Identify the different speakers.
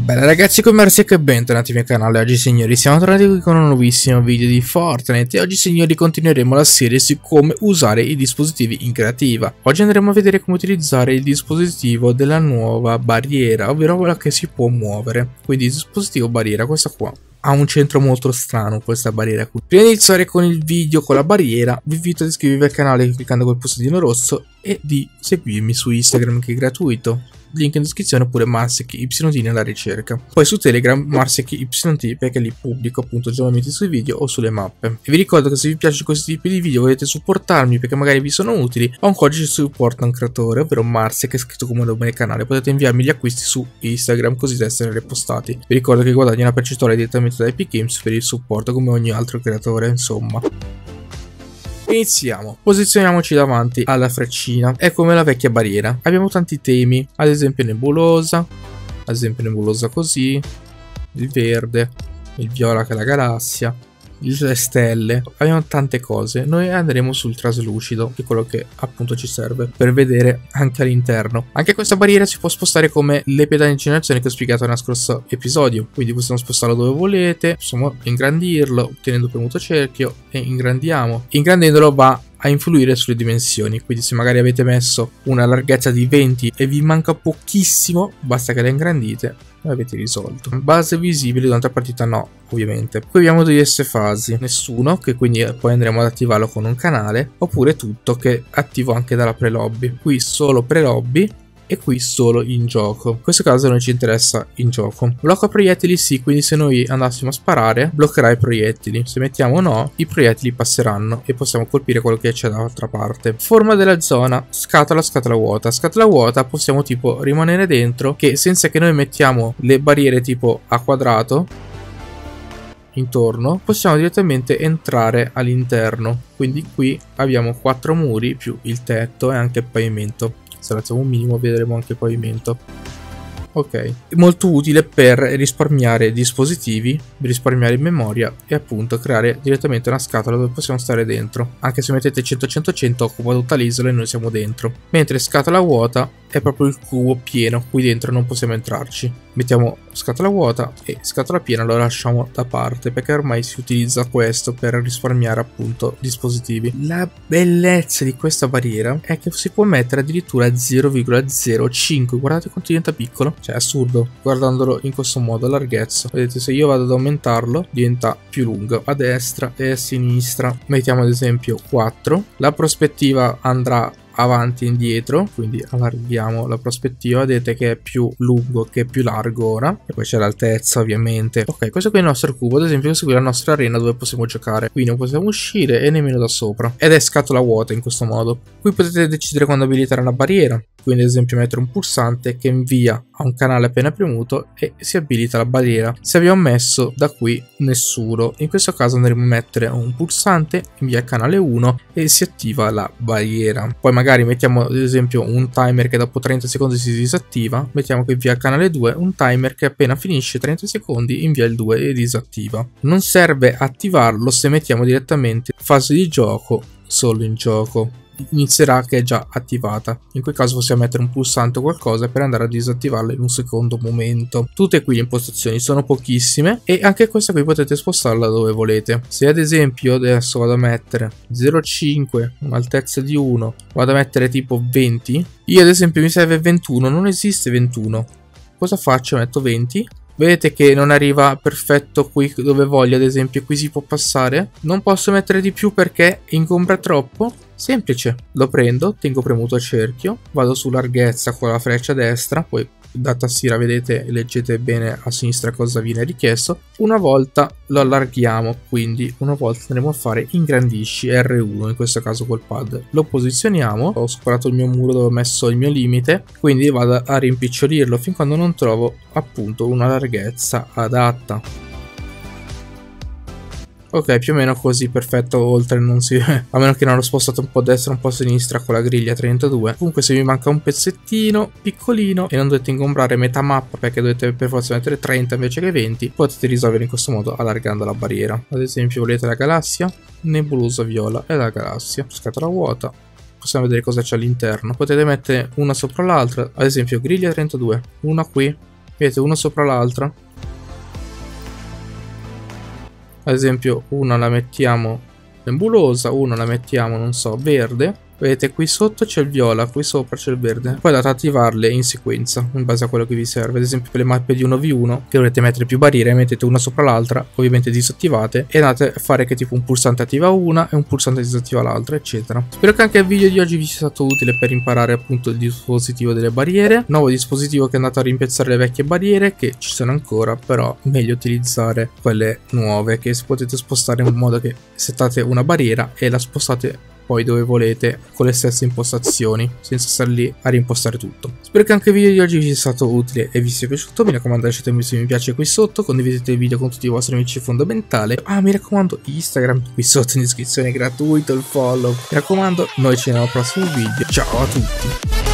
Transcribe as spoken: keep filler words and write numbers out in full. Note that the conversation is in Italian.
Speaker 1: Bella ragazzi, come Marsec e bentornati al mio canale. Oggi signori siamo tornati qui con un nuovissimo video di Fortnite e oggi signori continueremo la serie su come usare i dispositivi in creativa. Oggi andremo a vedere come utilizzare il dispositivo della nuova barriera, ovvero quella che si può muovere. Quindi il dispositivo barriera, questa qua. Ha un centro molto strano questa barriera qui. Prima di iniziare con il video con la barriera vi invito ad iscrivervi al canale cliccando quel pulsantino rosso e di seguirmi su Instagram che è gratuito. Link in descrizione oppure MarsecYT nella ricerca. Poi su Telegram MarsecYT perché lì pubblico appunto aggiornamenti sui video o sulle mappe. E vi ricordo che se vi piace questi tipi di video volete supportarmi perché magari vi sono utili, ho un codice supporto a un creatore, ovvero Marsec, che è scritto come nome nel canale. Potete inviarmi gli acquisti su Instagram così da essere repostati. Vi ricordo che guadagni una percentuale direttamente da Epic Games per il supporto come ogni altro creatore, insomma. Iniziamo. Posizioniamoci davanti alla freccina. È come la vecchia barriera. Abbiamo tanti temi, ad esempio nebulosa, ad esempio nebulosa così, il verde, il viola che è la galassia, le stelle. Abbiamo tante cose. Noi andremo sul traslucido, che è quello che appunto ci serve per vedere anche all'interno. Anche questa barriera si può spostare come le pedane di generazione che ho spiegato nello scorso episodio, quindi possiamo spostarlo dove volete, possiamo ingrandirlo tenendo premuto cerchio e ingrandiamo. Ingrandendolo va a influire sulle dimensioni, quindi se magari avete messo una larghezza di venti e vi manca pochissimo, basta che la ingrandite e avete risolto. Base visibile durante la partita no, ovviamente. Qui abbiamo diverse fasi, nessuno, che quindi poi andremo ad attivarlo con un canale, oppure tutto, che attivo anche dalla pre-lobby. Qui solo pre-lobby e qui solo in gioco. In questo caso non ci interessa in gioco. Blocca proiettili sì, quindi se noi andassimo a sparare bloccherà i proiettili. Se mettiamo no, i proiettili passeranno e possiamo colpire quello che c'è dall'altra parte. Forma della zona, scatola, scatola vuota. Scatola vuota possiamo tipo rimanere dentro, che senza che noi mettiamo le barriere tipo a quadrato intorno, possiamo direttamente entrare all'interno. Quindi qui abbiamo quattro muri più il tetto e anche il pavimento. Se alziamo un minimo vedremo anche il pavimento. Ok, molto utile per risparmiare dispositivi, risparmiare memoria e appunto creare direttamente una scatola dove possiamo stare dentro. Anche se mettete cento cento cento occupa tutta l'isola e noi siamo dentro. Mentre scatola vuota è proprio il cubo pieno, qui dentro non possiamo entrarci. Mettiamo scatola vuota e scatola piena lo lasciamo da parte perché ormai si utilizza questo per risparmiare appunto dispositivi. La bellezza di questa barriera è che si può mettere addirittura zero virgola zero cinque, guardate quanto diventa piccolo. Cioè è assurdo guardandolo in questo modo, larghezza. Vedete, se io vado ad aumentarlo diventa più lungo a destra e a sinistra. Mettiamo ad esempio quattro. La prospettiva andrà avanti e indietro, quindi allarghiamo la prospettiva, vedete che è più lungo che è più largo ora, e poi c'è l'altezza ovviamente. Ok, questo qui è il nostro cubo, ad esempio questo qui è la nostra arena dove possiamo giocare, qui non possiamo uscire e nemmeno da sopra, ed è scatola vuota in questo modo. Qui potete decidere quando abilitare una barriera, quindi ad esempio mettere un pulsante che invia a un canale appena premuto e si abilita la barriera. Se abbiamo messo da qui nessuno, in questo caso andremo a mettere un pulsante, invia il canale uno e si attiva la barriera. Poi magari mettiamo ad esempio un timer che dopo trenta secondi si disattiva, mettiamo che invia il canale due, un timer che appena finisce trenta secondi invia il due e disattiva. Non serve attivarlo se mettiamo direttamente fase di gioco, solo in gioco. Inizierà che è già attivata. In quel caso possiamo mettere un pulsante o qualcosa per andare a disattivarla in un secondo momento. Tutte qui le impostazioni sono pochissime e anche questa qui potete spostarla dove volete. Se ad esempio adesso vado a mettere zero virgola cinque, un'altezza di uno, vado a mettere tipo venti, io ad esempio mi serve ventuno, non esiste ventuno. Cosa faccio? Metto venti. Vedete che non arriva perfetto qui dove voglio, ad esempio qui si può passare. Non posso mettere di più perché ingombra troppo. Semplice, lo prendo, tengo premuto cerchio, vado su larghezza con la freccia a destra, poi da tastiera vedete, leggete bene a sinistra cosa viene richiesto. Una volta lo allarghiamo, quindi una volta andremo a fare ingrandisci R uno, in questo caso col pad. Lo posizioniamo, ho superato il mio muro dove ho messo il mio limite, quindi vado a rimpicciolirlo fin quando non trovo appunto una larghezza adatta. Ok, più o meno così, perfetto, oltre non si... a meno che non l'ho spostato un po' a destra un po' a sinistra con la griglia trentadue. Comunque se vi manca un pezzettino piccolino e non dovete ingombrare metà mappa perché dovete per forza mettere trenta invece che venti, potete risolvere in questo modo allargando la barriera. Ad esempio volete la galassia, nebulosa viola e la galassia, scatola vuota. Possiamo vedere cosa c'è all'interno. Potete mettere una sopra l'altra, ad esempio griglia trentadue, una qui vedete, uno sopra l'altra. Ad esempio una la mettiamo nebulosa, una la mettiamo, non so, verde. Vedete, qui sotto c'è il viola, qui sopra c'è il verde. Poi andate ad attivarle in sequenza, in base a quello che vi serve. Ad esempio per le mappe di uno vu uno, che dovrete mettere più barriere, mettete una sopra l'altra, ovviamente disattivate, e andate a fare che tipo un pulsante attiva una e un pulsante disattiva l'altra, eccetera. Spero che anche il video di oggi vi sia stato utile per imparare appunto il dispositivo delle barriere. Nuovo dispositivo che è andato a rimpiazzare le vecchie barriere, che ci sono ancora, però meglio utilizzare quelle nuove, che potete spostare in modo che settate una barriera e la spostate poi dove volete con le stesse impostazioni, senza stare lì a reimpostare tutto. Spero che anche il video di oggi vi sia stato utile e vi sia piaciuto. Mi raccomando, lasciatemi un mi piace qui sotto, condividete il video con tutti i vostri amici, fondamentale. Ah, mi raccomando, Instagram qui sotto in descrizione, gratuito il follow. Mi raccomando, noi ci vediamo al prossimo video. Ciao a tutti.